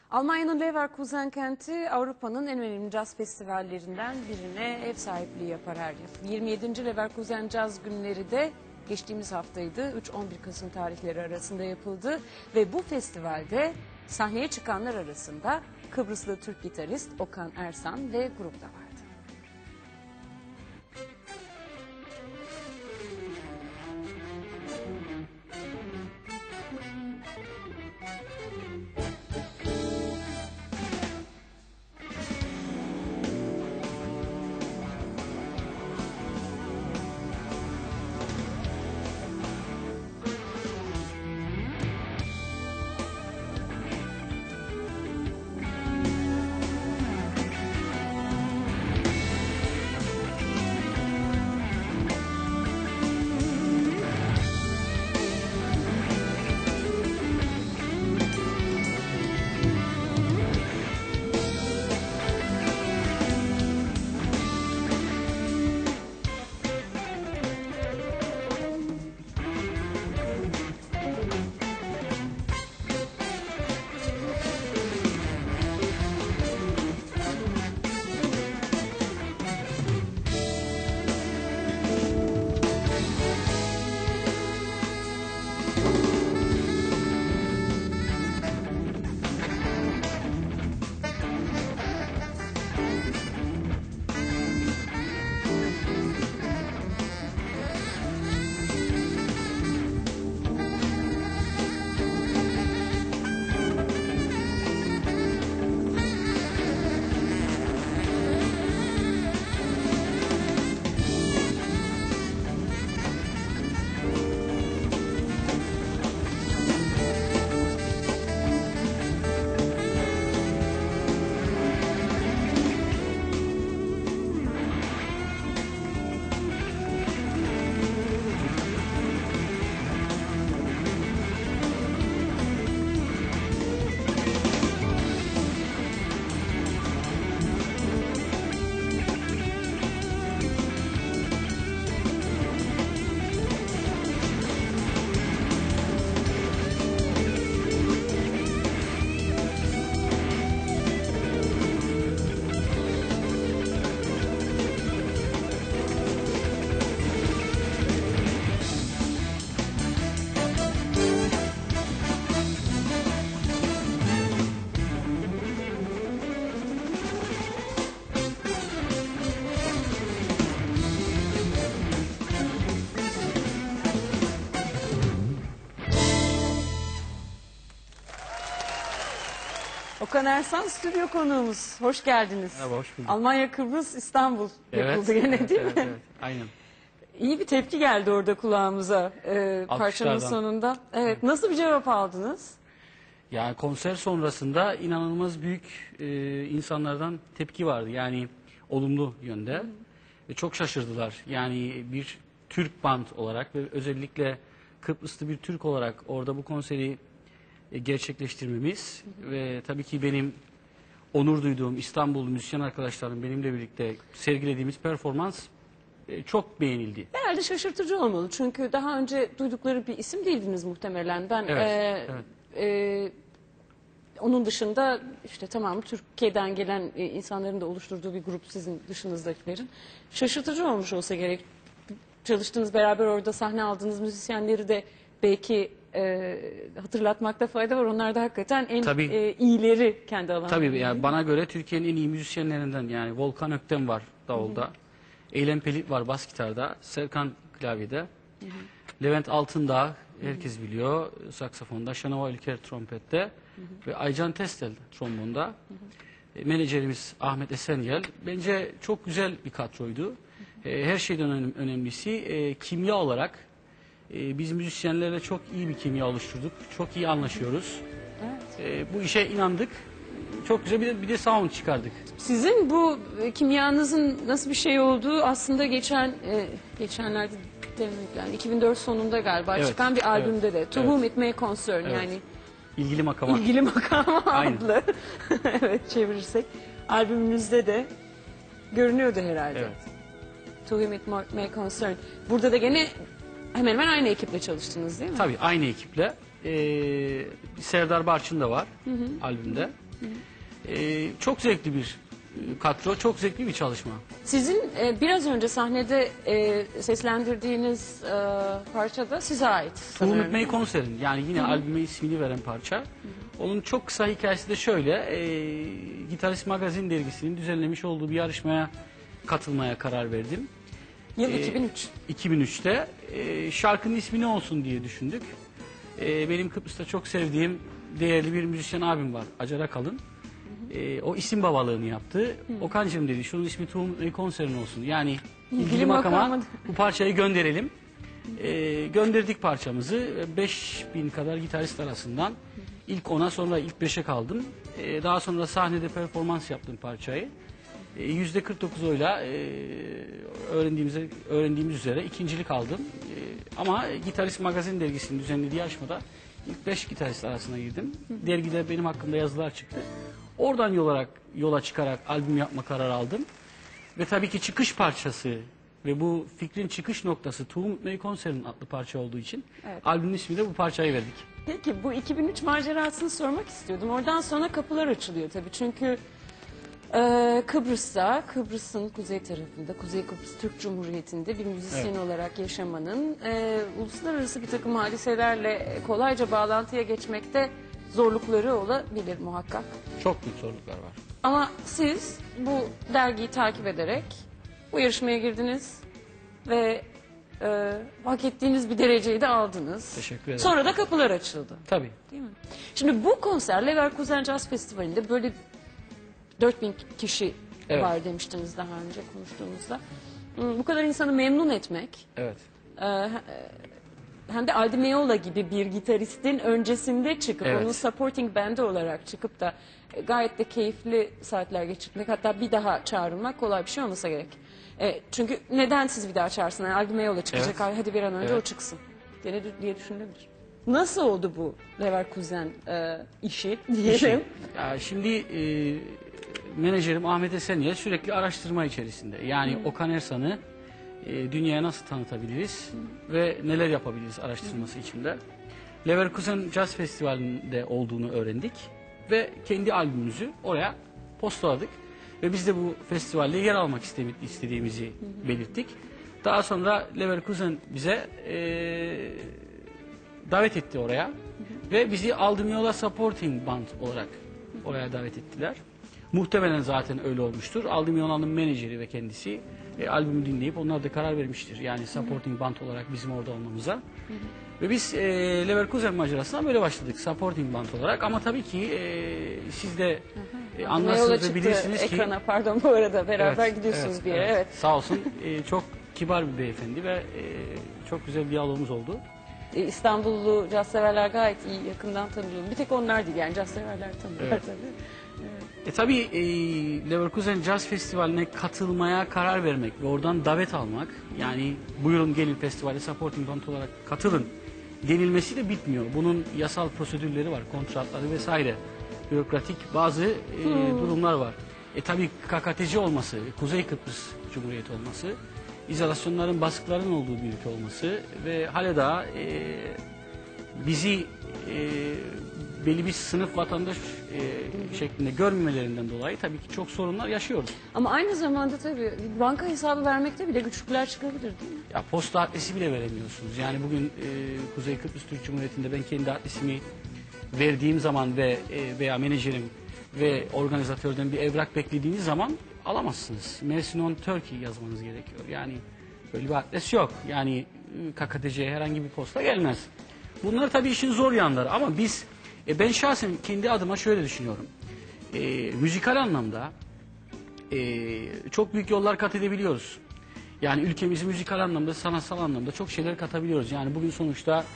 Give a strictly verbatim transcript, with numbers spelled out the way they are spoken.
Almanya'nın Leverkusen kenti Avrupa'nın en önemli caz festivallerinden birine ev sahipliği yapar her yıl. yirmi yedinci Leverkusen Caz Günleri de geçtiğimiz haftaydı. üç on bir Kasım tarihleri arasında yapıldı ve bu festivalde sahneye çıkanlar arasında Kıbrıslı Türk gitarist Okan Ersan ve grup da vardı. Okan Ersan stüdyo konuğumuz. Hoş geldiniz. Merhaba, hoş bulduk. Almanya, Kıbrıs, İstanbul yapıldı evet, gene evet, değil evet, mi? Evet, aynen. İyi bir tepki geldi orada kulağımıza e, parçanın sonunda. Evet, nasıl bir cevap aldınız? Yani konser sonrasında inanılmaz büyük e, insanlardan tepki vardı. Yani olumlu yönde. Ve çok şaşırdılar. Yani bir Türk band olarak ve özellikle Kıbrıslı bir Türk olarak orada bu konseri e, gerçekleştirmemiz hı hı. ve tabii ki benim onur duyduğum İstanbul müzisyen arkadaşlarım benimle birlikte sergilediğimiz performans e, çok beğenildi. Herhalde şaşırtıcı olmalı. Çünkü daha önce duydukları bir isim değildiniz muhtemelen. Ben evet, e, evet. E, onun dışında işte tamam Türkiye'den gelen e, insanların da oluşturduğu bir grup sizin dışınızdakilerin. Şaşırtıcı olmuş olsa gerek. Çalıştığınız, beraber orada sahne aldığınız müzisyenleri de belki e, hatırlatmakta fayda var. Onlar da hakikaten en e, iyileri kendi alanlarında. Tabii yani bana göre Türkiye'nin en iyi müzisyenlerinden, yani Volkan Öktem var davulda. Hı hı. Eylem Pelit var bas gitarda. Serkan klavyede. Hı hı. Levent Altındağ herkes biliyor saksafonda. Şanova Ülker trompette. Hı hı. Ve Aycan Testel trombonda. Hı hı. E, menajerimiz Ahmet Esengel. Bence çok güzel bir kadroydu. Hı hı. E, her şeyden önem, önemlisi e, kimya olarak e, biz müzisyenlerle çok iyi bir kimya oluşturduk. Çok iyi anlaşıyoruz. Evet. E, bu işe inandık. Çok güzel bir de, bir de sound çıkardık. Sizin bu e, kimyanızın nasıl bir şey olduğu aslında geçen e, geçenlerde demek yani iki bin dört sonunda galiba evet, çıkan bir albümde evet, de To Whom It May Concern evet. yani ilgili makama. İlgili makama adlı evet çevirirsek albümünüzde de görünüyordu herhalde. Evet. To Whom It May Concern. Burada da gene hemen hemen aynı ekiple çalıştınız değil mi? Tabii aynı ekiple. Ee, Serdar Barçın da var hı hı. albümde. E, çok zevkli bir e, kadro, çok zevkli bir çalışma. Sizin e, biraz önce sahnede e, seslendirdiğiniz e, parça da size ait Tool'un sanırım. May konserin, yani yine albüme ismini veren parça. Onun çok kısa hikayesi de şöyle. E, Gitarist Magazin dergisinin düzenlemiş olduğu bir yarışmaya katılmaya karar verdim. Yıl E, iki bin üç. iki bin üçte e, şarkının ismi ne olsun diye düşündük. E, benim Kıbrıs'ta çok sevdiğim değerli bir müzisyen abim var, Acar Akalın. E, o isim babalığını yaptı. Okan'cığım dedi, şunun ismi Tool'un May konserin olsun. Yani ilgili makama makama- bu parçayı gönderelim. E, gönderdik parçamızı. beş bin kadar gitarist arasından ilk ona, sonra ilk beşe kaldım. E, daha sonra sahnede performans yaptım parçayı. E, yüzde kırk dokuz oyla e, öğrendiğimiz, öğrendiğimiz üzere ikincilik aldım. E, ama Gitarist Magazin dergisinin düzenlediği yarışmada ilk beş gitarist arasına girdim. Dergide benim hakkımda yazılar çıktı. Oradan yola, yola çıkarak albüm yapma kararı aldım. Ve tabii ki çıkış parçası ve bu fikrin çıkış noktası Tool'un May konserin adlı parça olduğu için Evet. albümün ismini de bu parçayı verdik. Peki bu iki bin üç macerasını sormak istiyordum. Oradan sonra kapılar açılıyor tabii. Çünkü e, Kıbrıs'ta, Kıbrıs'ın kuzey tarafında, Kuzey Kıbrıs Türk Cumhuriyeti'nde bir müzisyen Evet. olarak yaşamanın e, uluslararası bir takım hadiselerle kolayca bağlantıya geçmekte zorlukları olabilir muhakkak. Çok büyük zorluklar var. Ama siz bu dergiyi takip ederek bu yarışmaya girdiniz ve e, hak ettiğiniz bir dereceyi de aldınız. Teşekkür ederim. Sonra da kapılar açıldı. Tabii. Değil mi? Şimdi bu konser Leverkusen Jazz Festivali'nde böyle dört bin kişi Evet. var demiştiniz daha önce konuştuğumuzda. Hmm, Bu kadar insanı memnun etmek Evet. e, he- hem de Aldi Meola gibi bir gitaristin öncesinde çıkıp Evet. onun supporting band'i olarak çıkıp da e, gayet de keyifli saatler geçirmek, hatta bir daha çağrılmak kolay bir şey olmasa gerek. E, çünkü neden siz bir daha çağırsınlar? Aldi Meola çıkacak, Evet. hadi bir an önce Evet. o çıksın diye, diye düşünülebilir. Nasıl oldu bu Leverkusen e, işi diyelim? İşi. Ya şimdi e, menajerim Ahmet Esenyer sürekli araştırma içerisinde. Yani Okan Ersan'ı e, dünyaya nasıl tanıtabiliriz ve neler yapabiliriz araştırması içinde. Leverkusen Jazz Festivali'nde olduğunu öğrendik ve kendi albümümüzü oraya postaladık. Ve biz de bu festivalde yer almak istemi- istediğimizi belirttik. Daha sonra Leverkusen bize e, davet etti oraya ve bizi Aldım Yola Supporting Band olarak oraya davet ettiler. Muhtemelen zaten öyle olmuştur. Aldım Yola'nın menajeri ve kendisi e, albümü dinleyip onlar da karar vermiştir. Yani Supporting Band olarak bizim orada olmamıza. Ve biz e, Leverkusen macerasına böyle başladık, Supporting Band olarak. Ama tabii ki e, siz de e, Meola anlarsınız ve çıktı bilirsiniz ki... ekrana, pardon bu arada beraber Evet, gidiyorsunuz evet, bir yere. evet. Evet. Sağ olsun e, çok kibar bir beyefendi ve e, çok güzel bir diyalogumuz oldu. E, İstanbullu caz severler gayet iyi yakından tanıyorum. Bir tek onlar değil yani caz severler tanıyorlar Evet. tabii. E tabii e, Leverkusen Jazz Festivali'ne katılmaya karar vermek ve oradan davet almak, yani buyurun gelin festivale supporting band olarak katılın denilmesi de bitmiyor. Bunun yasal prosedürleri var, kontratları vesaire, bürokratik bazı e, durumlar var. E tabii K K T C olması, Kuzey Kıbrıs Cumhuriyeti olması, izolasyonların, baskıların olduğu bir ülke olması ve hala da e, bizi e, belli bir sınıf vatandaş e, şeklinde görmemelerinden dolayı tabii ki çok sorunlar yaşıyoruz. Ama aynı zamanda tabii banka hesabı vermekte bile güçlükler çıkabilir değil mi? Ya posta adresi bile veremiyorsunuz. Yani bugün e, Kuzey Kıbrıs Türk Cumhuriyeti'nde ben kendi adresimi verdiğim zaman ve e, veya menajerim ve organizatörden bir evrak beklediğiniz zaman alamazsınız. Mersin on Turkey yazmanız gerekiyor. Yani böyle bir adres yok. Yani e, K K T C'ye herhangi bir posta gelmez. Bunlar tabii işin zor yanları ama biz, e, ben şahsen kendi adıma şöyle düşünüyorum. E, müzikal anlamda e, çok büyük yollar kat edebiliyoruz. Yani ülkemizi müzikal anlamda, sanatsal anlamda çok şeyler katabiliyoruz. Yani bugün sonuçta